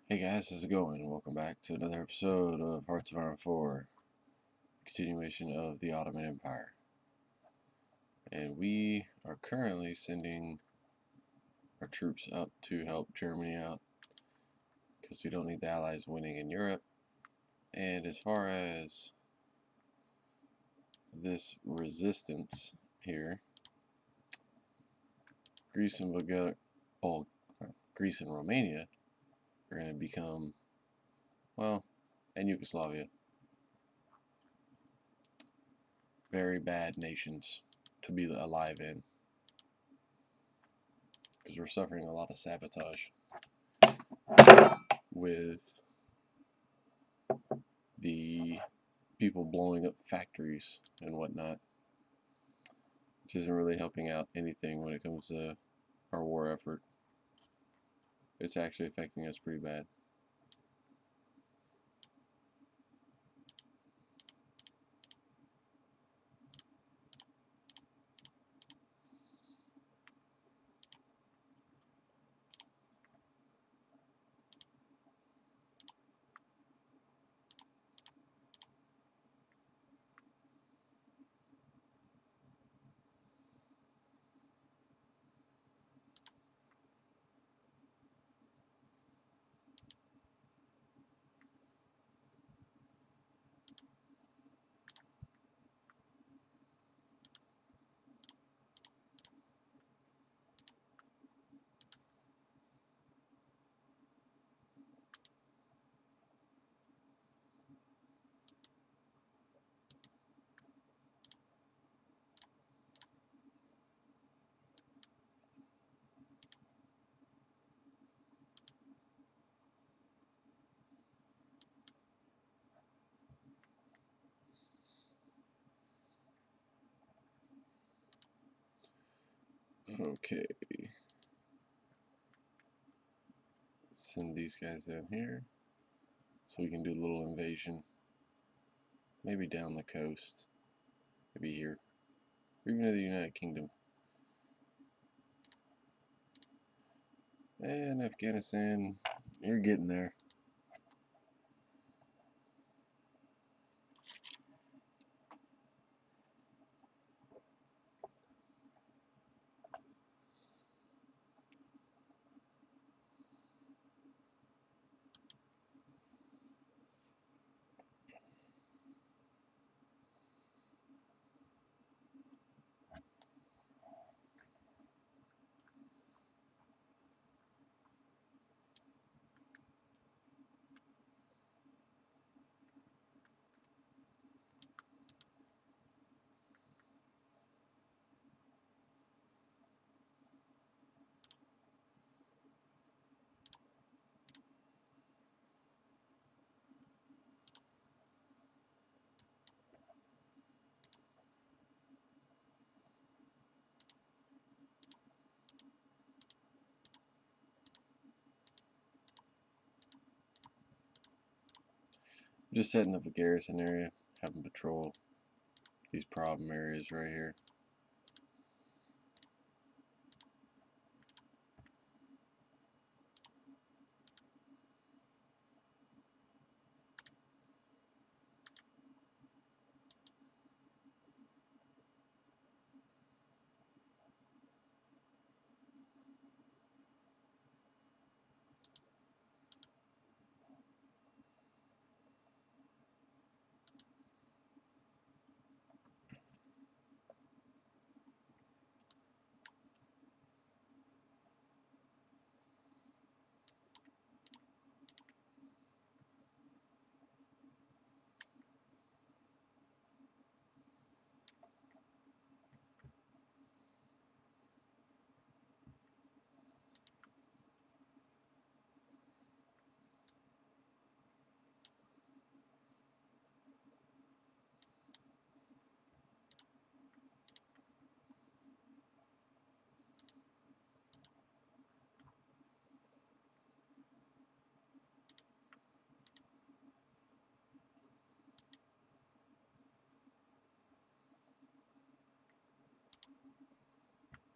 Hey guys, how's it going? Welcome back to another episode of Hearts of Iron 4, continuation of the Ottoman Empire. And we are currently sending our troops up to help Germany out because we don't need the Allies winning in Europe. And as far as this resistance here, Greece and Greece and Romania are going to become, well, and Yugoslavia, very bad nations to be alive in, because we're suffering a lot of sabotage with the people blowing up factories and whatnot, which isn't really helping out anything when it comes to our war effort. It's actually affecting us pretty bad. Okay. Send these guys down here so we can do a little invasion. Maybe down the coast. Maybe here. Or even to the United Kingdom. And Afghanistan, you're getting there. Just setting up a garrison area, having patrol these problem areas right here.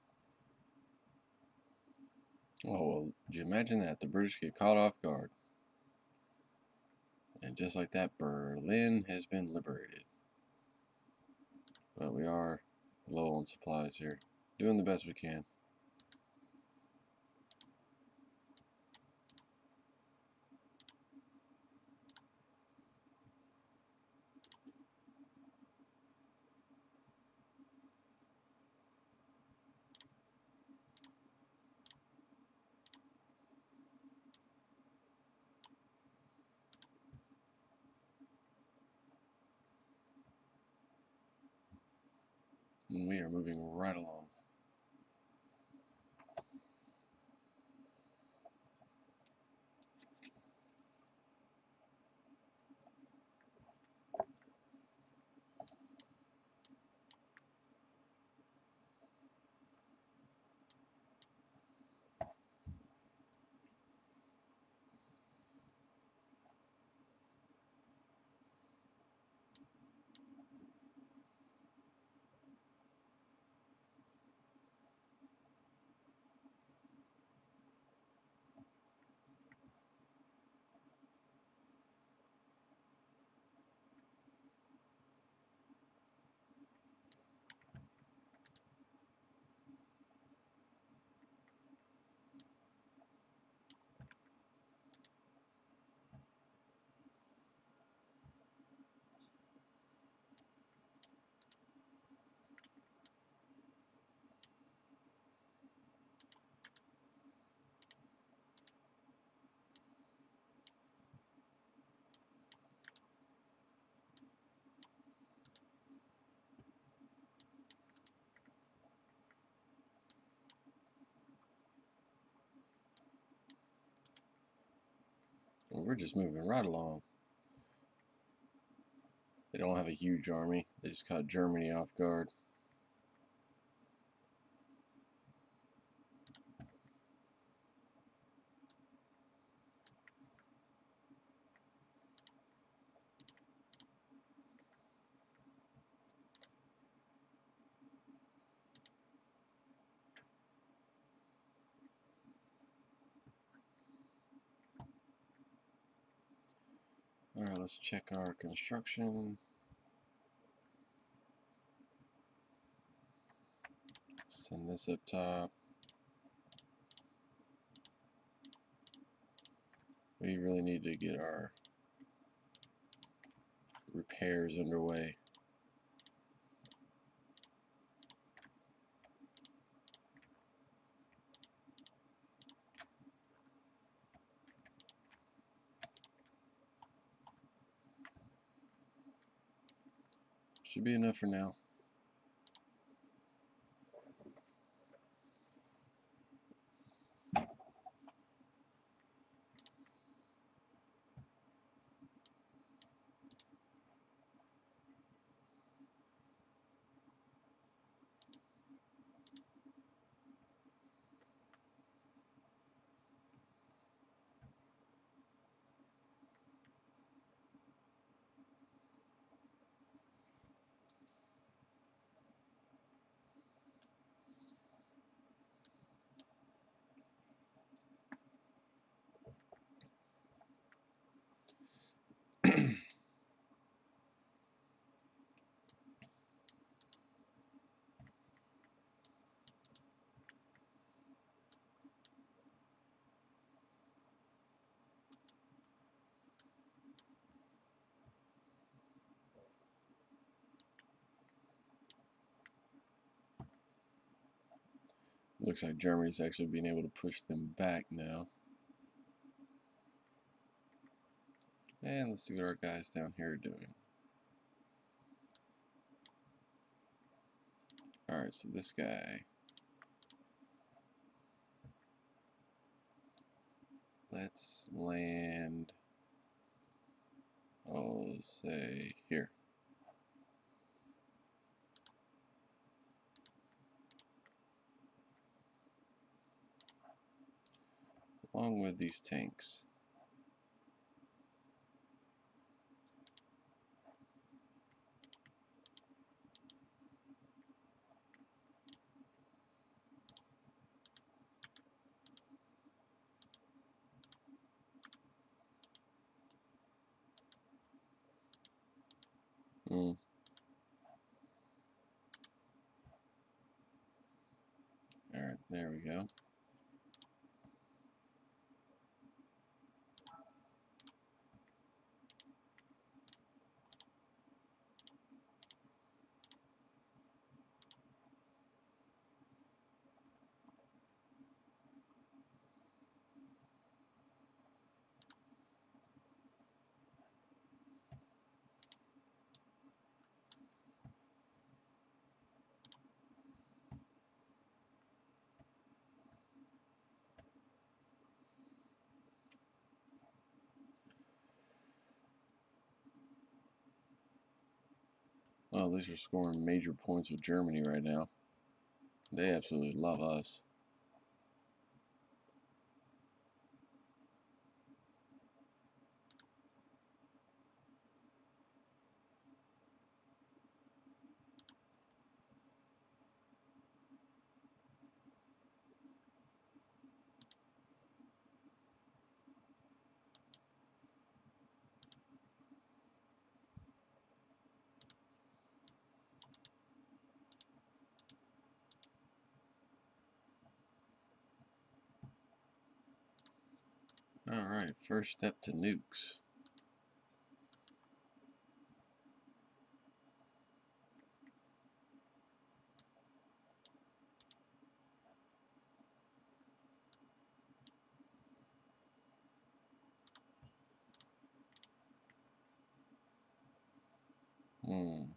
Oh, well, do you imagine that? The British get caught off guard. And just like that, Berlin has been liberated. But we are low on supplies here. Doing the best we can. And we are moving right along. And we're just moving right along. They don't have a huge army. They just caught Germany off guard. Alright, let's check our construction. Send this up top. We really need to get our repairs underway. Should be enough for now. Looks like Germany's actually being able to push them back now. And let's see what our guys down here are doing. Alright, so this guy. Let's land, I'll say here. Along with these tanks. Mm. Alright, there we go. Well, at least we're scoring major points with Germany right now. They absolutely love us. Alright, first step to nukes. Hmm.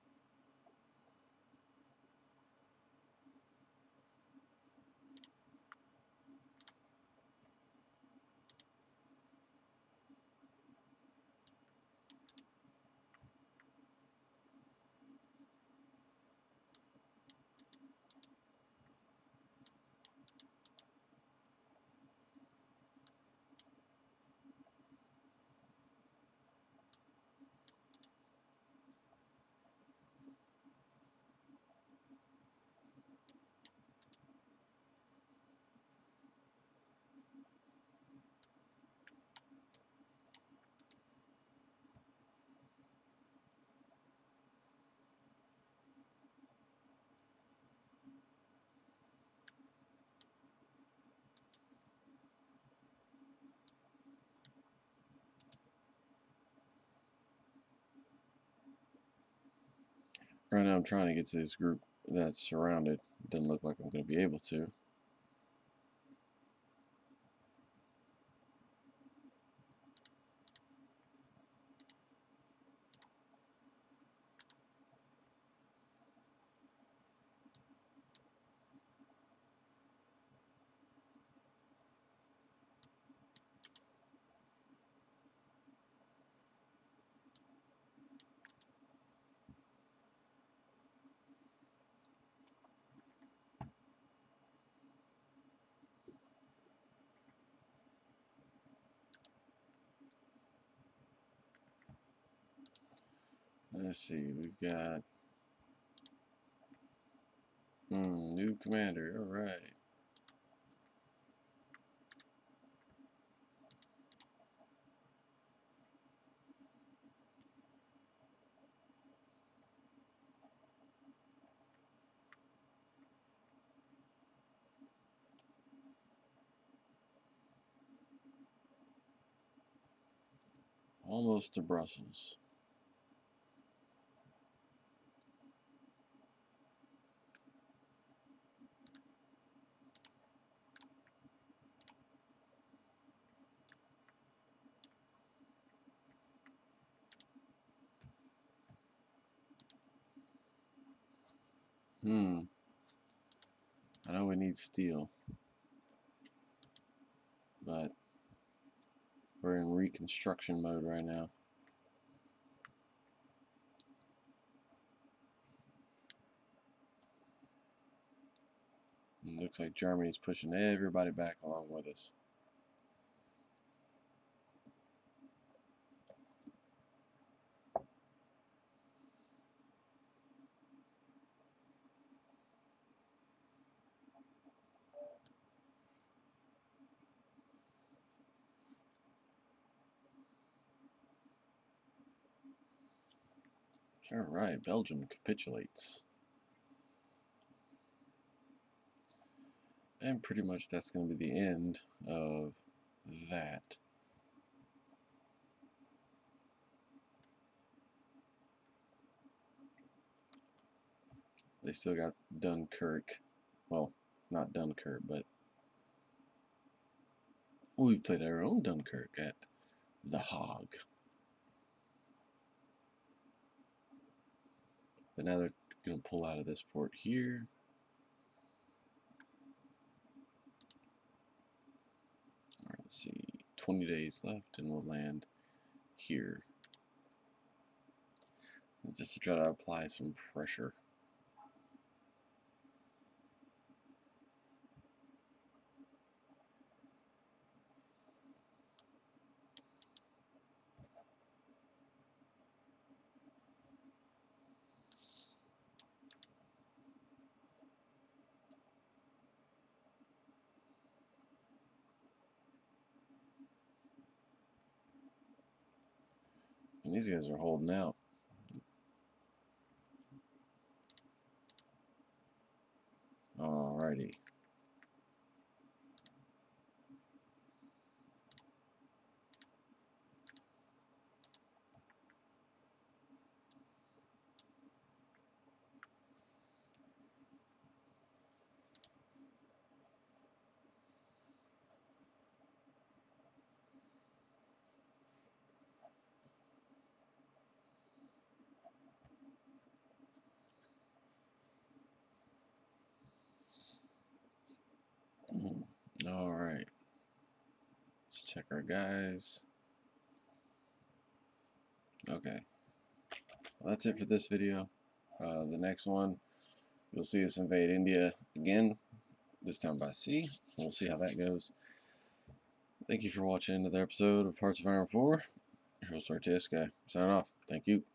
Right now I'm trying to get to this group that's surrounded. Doesn't look like I'm going to be able to. Let's see, we've got new commander. Alright. Almost to Brussels. I know we need steel, but we're in reconstruction mode right now. It looks like Germany's pushing everybody back along with us. Alright, Belgium capitulates. And pretty much that's going to be the end of that. They still got Dunkirk. Well, not Dunkirk, but we've played our own Dunkirk at The Hague. But now they're going to pull out of this port here. Alright, let's see. 20 days left and we'll land here. Just to try to apply some pressure. And these guys are holding out. Alrighty. Alright. Let's check our guys. Okay. Well, that's it for this video. The next one, you'll see us invade India again, this time by sea. We'll see how that goes. Thank you for watching another episode of Hearts of Iron 4. Your host, RTS Guy. Signing off. Thank you.